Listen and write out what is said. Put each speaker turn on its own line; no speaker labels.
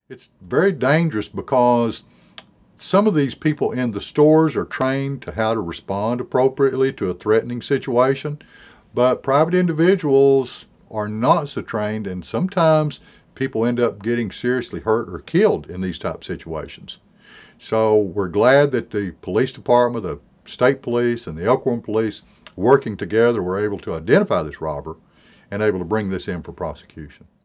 It's very dangerous because some of these people in the stores are trained to how to respond appropriately to a threatening situation, but private individuals are not so trained, and sometimes people end up getting seriously hurt or killed in these type of situations. So we're glad that the police department, the state police, and the Elkhorn police, working together, were able to identify this robber and able to bring this in for prosecution.